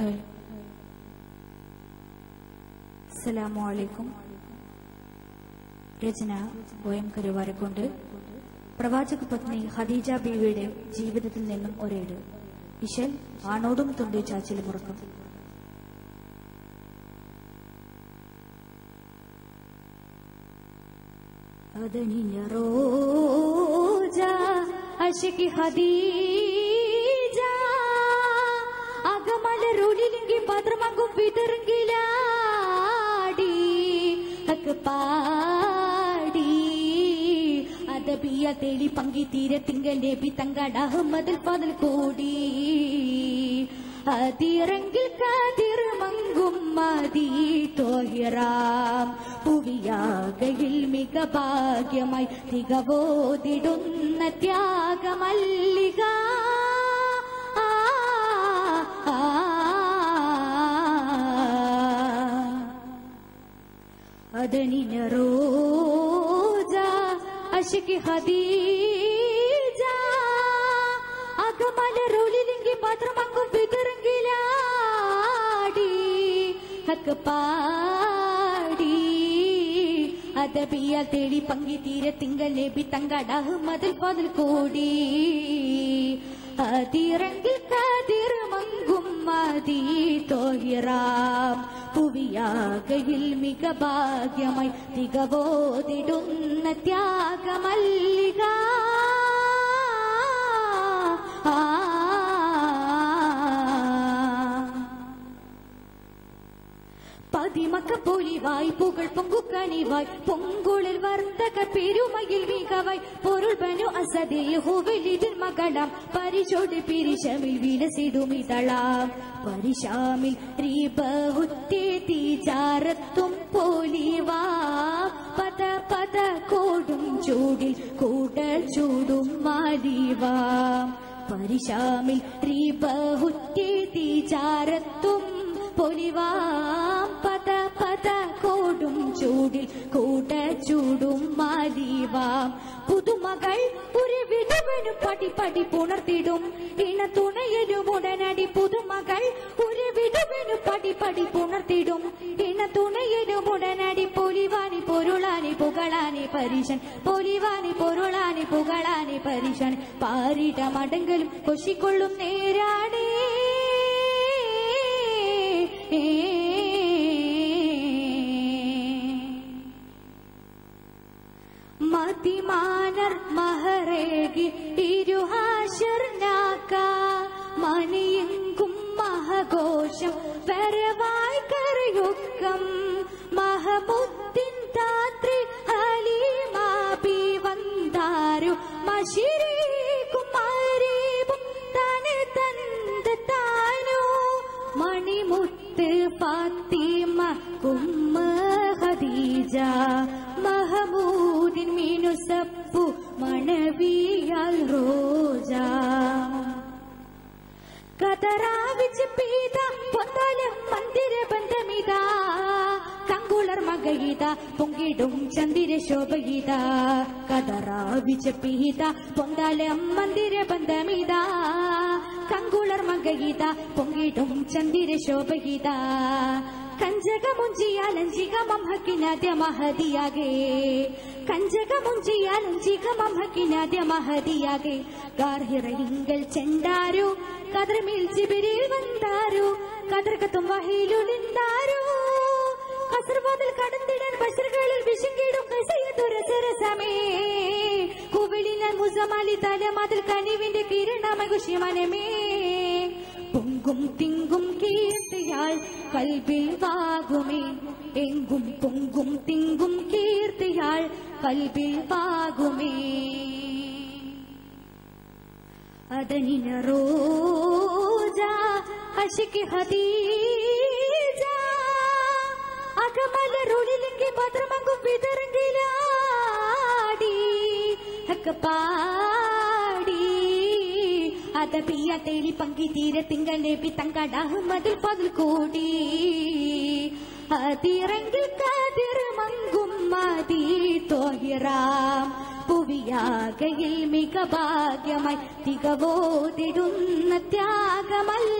അസ്സലാമു അലൈക്കും. രചന OM കരുവാരക്കുണ്ട്. പ്രവാചക പത്നി ഖദീജ ബീവിയുടെ ജീവിതത്തിൽ നിന്നും ഒരേട്. ഇശൽ ആണോടും തുണ്ടി ചാച്ചിലും ഉറക്കം. അതനിഞ്ഞ റോജ അശകി ഖദീജ അകമലരുളിലെങ്കിൽ പത്രമങ്കും വിതറെങ്കിലാടി പാടി അതബിയ തേടി പങ്കി തീര തിങ്കൾ നബി തങ്കട അഹമ്മദിൽ പതിൽ കൂടി അതിറങ്കിൽ കതിർ മങ്കും മതി തോഹിറാം പുവിയാകയിൽ മിക ഭാഗ്യമായി തികവോതിടുന്ന ത്യാഗമല്ലിക അതനിന റോജ അശകി ഖദീജ അകമലരുളിലെങ്കിൽ പത്രമങ്കും വിതറെങ്കിലാടി ഹക്ക് പാടി അതബിയ തേടി പങ്കി തീര തിങ്കൾ നബി തങ്കട അഹമ്മദിൽ പതിൽ കൂടി അതിറങ്കിൽ കതിർ മങ്കും മതി തോഹിറാം പുവിയാകയിൽ മിക ഭാഗ്യമായി തികവോതിടുന്ന ത്യാഗമല്ലിക പതിമക്ക പൊലിവായി പുകൾ പൊങ്കുക്കണിവായി പൊങ്കുളിൽ വർത്തക പെരുമയിൽ മികവായി പൊരുൾ ബനു അസദേ യഹോവലിതിൽ മകളാം പരിചോടി പിരിശമിൽ വിലസിടുമിതളാം പരിശാമിൽ റീബഹുത്തേ തീജാരത്തും പോലിവാ പത പത കോടും ചൂടിൽ കൂടൽ ചൂടും മാലിവാ പരിശാമിൽ റീബഹുത്തേ തീജാരത്തും പൊലിവാം പത പത കോടും ചൂടിൽ കൂട ചൂടും മാലിവാം പുതുമകൾ ഒരു വിധവനു പടി പടി പുണർത്തിടും ഇണ തുണയനും ഉടനടി പുതുമകൾ ഒരു വിധവനു പടി പടി പുണർത്തിടും ഇണ തുണയനും ഉടനടി പൊലിവാനി പൊരുളാനി പുകളാനി പരിശൻ പൊലിവാനി പൊരുളാനി പുകളാനി പരിശൻ പാരിട മടങ്കലും കൊശിക്കൊള്ളും നേരാണേ മതിമാനർ മഹറേകി ഇരുഹാശർനാക്ക മണിയെങ്കും മഹഘോഷം വരവായി കരയുക്കം മഹമുദ്ദിൻ താത്രി ഹലീമാബി വന്താരു മശിരീകും മരീബും തനെ തന്ത താനോ മണിമുത്ത് ഫാത്തിമ കുമ്മ ഖദീജ മഹമൂദിൻ മീനുസപ്പു മണവിയാൽ റോജ കതറാവിച്ച് പീത പൊന്തലം മന്ദിര ബന്ധമിത കങ്കുളർ മകയിത പൊങ്കിടും ചന്ദിര ശോഭയിത കതറാവിച്ച് പീത പൊന്തലം മന്ദിര ബന്ധമിത കങ്കുളർ മകയിത പൊങ്കിടും ചന്ദിര ശോഭയിത ಕಂಜಗ ಮುಂಜಿಯಾಲಂಜಿಗ ಮಹಕಿನಾದ್ಯ ಮಹದಿಯಾಗೆ ಕಂಜಗ ಮುಂಜಿಯಾಲಂಜಿಗ ಮಹಕಿನಾದ್ಯ ಮಹದಿಯಾಗೆ ഗാർഹിറയിങ്കൽ ചെണ്ടാരോ കതിർമേൽ ജിബിരിൽ വந்தாരോ കതിർക്കത്തും വഹയിലുണ്ടാരോ കസർവാതിൽ കടന്നിടാൻ ബഷറുകളിൽ വിശങ്കിടും കസയതുരസരസമേ കുവിളിനാൽ മുസമാലി തലമതിൽ കനിവിന്റെ കിരണമകുഷ്യമനമേ പൊങ്കും തിങ്കും കീർത്തിയാൽ കൽബിൽ വാകുമേ എങ്കും പൊങ്കും തിങ്കും കീർത്തിയാൽ കൽബിൽ വാകുമേ അതനിന റോജ അശകി ഖദീജ അകമലരുളിലെങ്കിൽ പത്രമങ്കും വിതറെങ്കിലാടി ഹക്ക് പാടി അതബിയ തേടി പങ്കി തീര തിങ്കൾ നബി തങ്കട അഹമ്മദിൽ പതിൽ കൂടി അതിറങ്കിൽ കതിർ മങ്കും മതി തോഹിറാം പുവിയാകയിൽ മിക ഭാഗ്യമായി തികവോതിടുന്ന ത്യാഗമല്ല